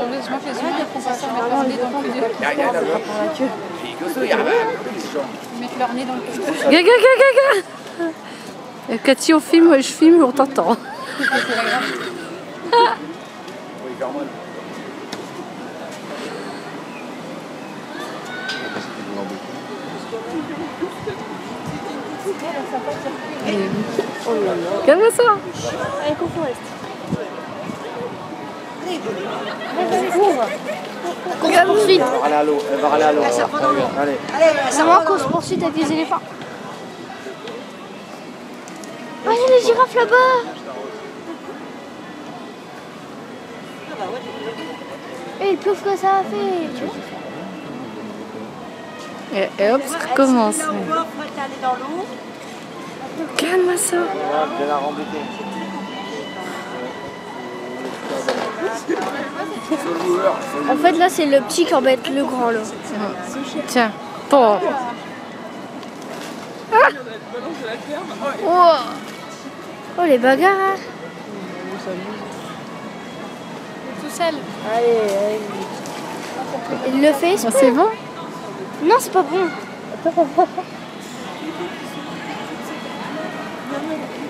moi je les ai mis pour pas se mettre leur nez dans le cul. Mettre leur nez dans le cul. Gaga. Cathy, on filme, je filme, on t'entend. Regarde ça. Allez, cours, reste. Regarde poursuite. Elle va aller à l'eau. Allez. Ça va, course poursuite avec les éléphants. Ah, il y a les girafes là-bas. Et le plouf que ça a fait. Et hop, ça recommence. Calme ça. Bien la rembouter. En fait, là, c'est le petit qui embête le grand, là. Tiens. Bon. Ah Oh, les bagarres. Hein. Tout seul. Allez. Il le fait exprès. C'est bon? Non, c'est pas bon.